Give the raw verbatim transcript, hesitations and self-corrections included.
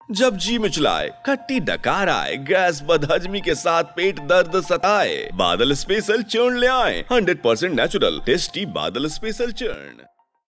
जब जी मिचलाए, खट्टी डकार आए, गैस बदहजमी के साथ पेट दर्द सताए, बादल स्पेशल चूर्ण ले आए। Hundred percent natural tasty Badal special चूर्ण।